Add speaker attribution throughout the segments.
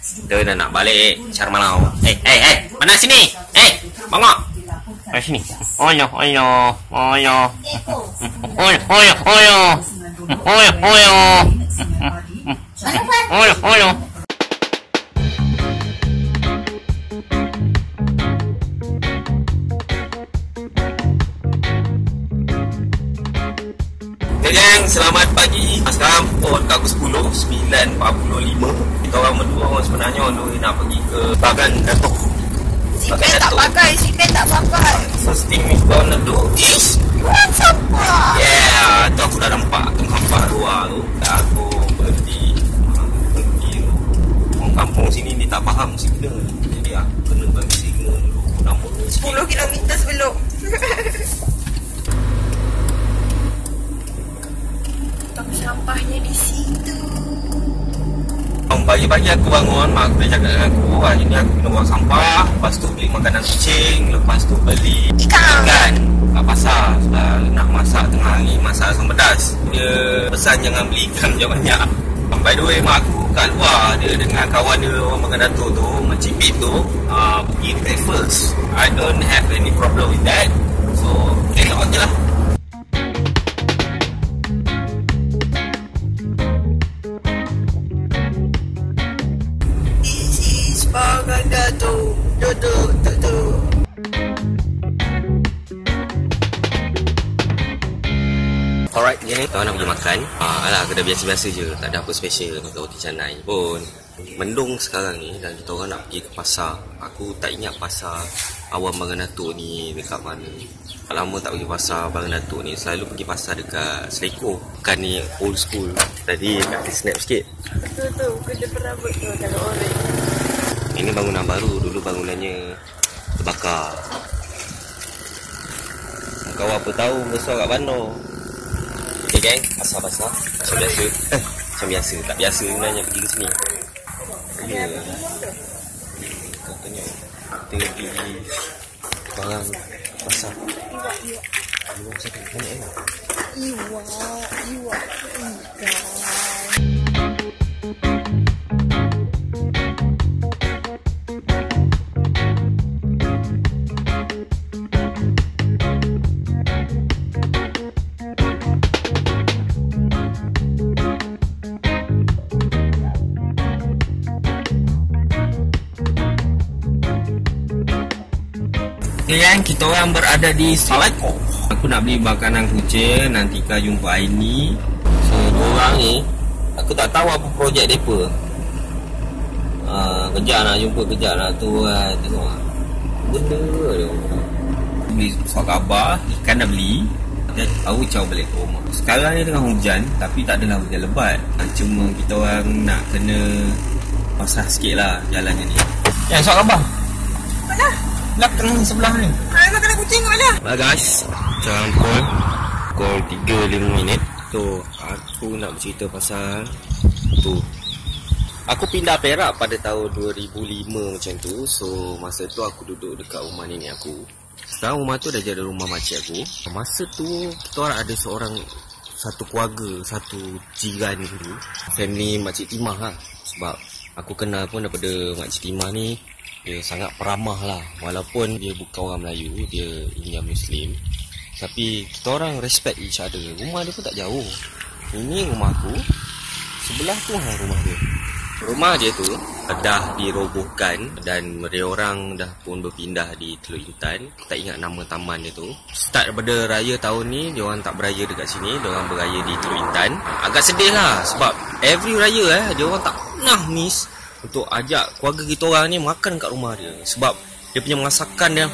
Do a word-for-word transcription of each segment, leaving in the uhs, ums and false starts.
Speaker 1: Kita dah nak balik Syar Malau. Eh, eh, eh, mana sini? Eh, bangok. Mana sini? Oyo, oyo, oyo. Oyo, oyo, oyo. Oyo, oyo. Oyo, oyo. Gang, selamat pagi. Sekarang pukul pukul sepuluh, sembilan empat puluh lima. Kita orang berdua orang sebenarnya on nak pergi ke Bagan Datuk.
Speaker 2: Sipen tak pakai, sipen tak pakai.
Speaker 1: First thing we gonna do is
Speaker 2: buang sampah.
Speaker 1: Yeah, tu aku dah nampak tu sampah luar tu. Aku berhenti Berhenti orang kampung sini ni tak faham signal. Jadi aku kena bagi signal dulu. Nampak
Speaker 2: sepuluh kilometer sebelum. Tong sampahnya di situ.
Speaker 1: Pagi-pagi aku bangun, mak aku dah cakap dengan aku, hari ni aku kena buang sampah, lepas tu beli makanan kucing, lepas tu beli
Speaker 2: ikan,
Speaker 1: ikan kat pasar. Sudah nak masak tengah hari, masak asam pedas. Dia pesan jangan beli ikan banyak-banyak. By the way, mak aku kat luar, dia dengan kawan dia orang Bagan Datuk tu, Makcik Pip tu, uh, pergi breakfast. I don't have any problem with that. So, tengok je lah.
Speaker 2: Bagan Datuk, duduk, duduk.
Speaker 1: Alright, ni kita nak pergi makan. Ah, alah, kedai biasa-biasa je, tak ada apa special untuk roti canai pun. Mendung sekarang ni dan kita orang nak pergi ke pasar. Aku tak ingat pasar awam Bagan Datuk ni dekat mana. Lama tak pergi pasar Bagan Datuk ni, selalu pergi pasar dekat Seleko. Bukan ni old school. Tadi kat snap sikit.
Speaker 2: Betul tu, kedai perabot tu kalau orang.
Speaker 1: Ini bangunan baru, dulu bangunannya terbakar. Kau apa tahu besar kat bandar. Okay geng, pasar-pasar macam biasa. Eh, macam biasa, tak biasa sebenarnya pergi ke sini. Ya. Katanya kita pergi barang pasar. Iwak, iwak. Iwak, banyak kan?
Speaker 2: Iwak, iwak, ikan.
Speaker 1: Okay kan, kita orang berada di Seleko. Aku nak beli makanan kucing, nanti kau jumpa Aini. So, dua orang ni, aku tak tahu apa projek mereka. Uh, kejap nak jumpa, kejap nak tu kan. Tengok lah. Benda dia. Beli suap khabar, ikan dah beli. Dan tahu caw balik ke rumah. Sekarang ni tengah hujan, tapi tak adalah hujan lebat. Cuma kita orang nak kena pasah sikit lah jalannya ni. Yang suap khabar?
Speaker 2: Mana?
Speaker 1: Belakang sebelah ni.
Speaker 2: Ay, makan kucing mana?
Speaker 1: Nah guys, macam pukul Pukul tiga lima minit. So, aku nak bercerita pasal tu. Aku pindah Perak pada tahun dua ribu lima macam tu. So, masa tu aku duduk dekat rumah nenek aku. Sekarang rumah tu dah jadi rumah makcik aku. Masa tu, kita orang ada seorang, satu keluarga, satu jiran dulu. Family Makcik Timah lah. Sebab aku kenal pun daripada Makcik Timah ni, dia sangat peramah lah. Walaupun dia bukan orang Melayu, dia India Muslim, tapi kita orang respect each other. Rumah dia pun tak jauh. Ini rumah aku, sebelah tu lah rumah dia. Rumah dia tu dah dirobohkan dan dia orang dah pun berpindah di Teluk Intan. Tak ingat nama taman dia tu. Start daripada raya tahun ni, dia orang tak beraya dekat sini, dia orang beraya di Teluk Intan. Agak sedih lah sebab every raya eh, dia orang tak pernah miss untuk ajak keluarga kita orang ni makan kat rumah dia. Sebab dia punya masakan dia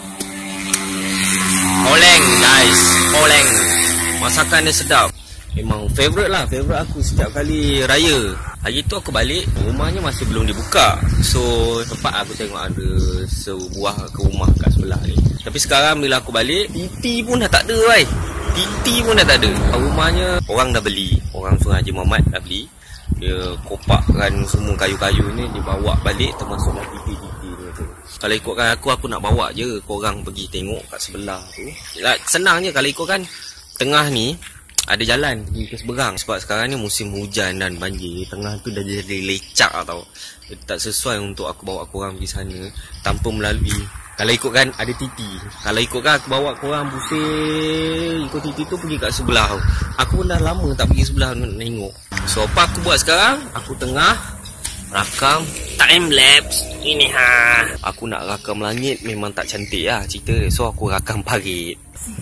Speaker 1: oleng guys, oleng. Masakan dia sedap. Memang favourite lah, favourite aku setiap kali raya. Hari tu aku balik, rumahnya masih belum dibuka. So tempat aku tengok ada sebuah rumah kat sebelah ni. Tapi sekarang bila aku balik, titi pun dah tak ada wai. Titi pun dah tak ada. Rumahnya orang dah beli, orang Sungai Haji Muhammad dah beli. Dia kopakkan semua kayu-kayu ni, dia bawa balik termasuk dah titi-titi tu. Kalau ikutkan aku, aku nak bawa je korang pergi tengok kat sebelah tu. Yalah, senang je kalau ikutkan. Tengah ni ada jalan pergi ke seberang. Sebab sekarang ni musim hujan dan banjir, tengah tu dah jadi lecak tau. Tak sesuai untuk aku bawa korang pergi sana tanpa melalui. Kalau ikutkan ada titi. Kalau ikutkan aku bawa korang pusing ikut titi tu pergi kat sebelah. Aku pun dah lama tak pergi sebelah tengok. So apa aku buat sekarang? Aku tengah rakam time lapse ini ha. Aku nak rakam langit memang tak cantik lah cerita dia. So aku rakam parit.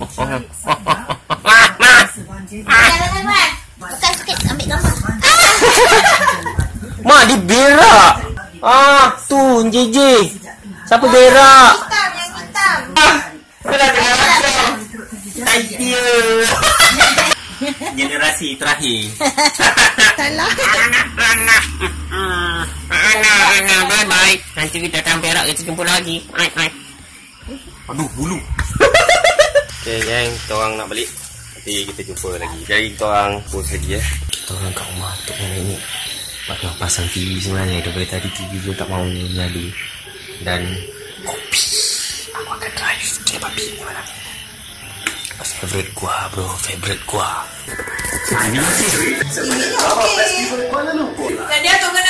Speaker 2: Bukan sikit ambil gambar.
Speaker 1: Mak dia berak. Ah tu J J. Siapa berak?
Speaker 2: Hitam yang hitam.
Speaker 1: Idea. Generasi terakhir.
Speaker 2: Salah.
Speaker 1: Bye bye. Nanti kita akan berak, kita jumpa lagi. Bye bye. Aduh bulu. Okay geng, kita orang nak balik. Nanti kita jumpa lagi. Jadi kita orang post lagi ya. Kita orang kat rumah tu ni. Nak pasang T V sebenarnya. Daripada tadi T V tu tak mahu nyala. Dan kopi. Aku akan drive dia babi ni malam. Favorite gua bro, favorite gua.
Speaker 2: Ini okey. Dan dia tu kena